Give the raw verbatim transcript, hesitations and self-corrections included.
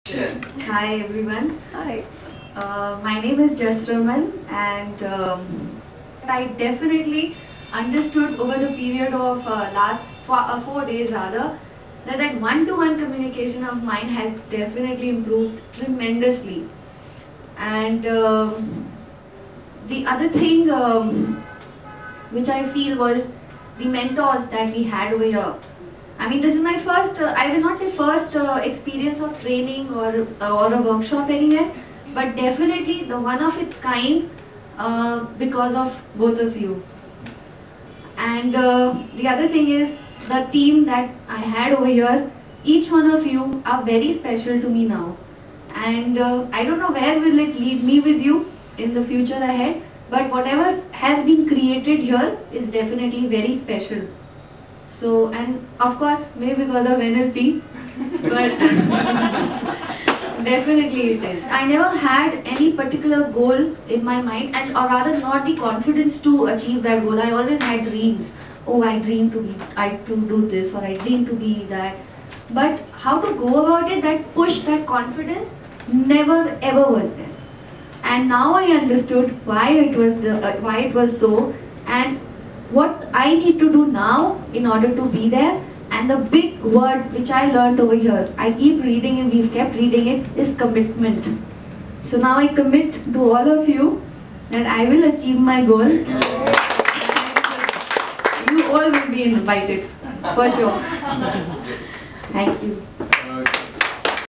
Hi everyone. Hi. Uh, my name is Jasraman, and um, I definitely understood over the period of uh, last four, uh, four days rather that that one-to-one communication of mine has definitely improved tremendously. And um, the other thing um, which I feel was the mentors that we had over here. I mean, this is my first, uh, I will not say first uh, experience of training or, uh, or a workshop anywhere, but definitely the one of its kind uh, because of both of you. And uh, the other thing is the team that I had over here, each one of you are very special to me now. And uh, I don't know where will it lead me with you in the future ahead, but whatever has been created here is definitely very special. So, and of course, maybe because of N L P, but definitely it is. I never had any particular goal in my mind, and or rather not the confidence to achieve that goal. I always had dreams. Oh, I dream to be, I to do this, or I dream to be that. But how to go about it, that push, that confidence, never ever was there. And now I understood why it was the uh, why it was so, and what I need to do now in order to be there. And the big word which I learned over here, I keep reading and we've kept reading it, is commitment. So now I commit to all of you that I will achieve my goal. You all will be invited, for sure. Thank you.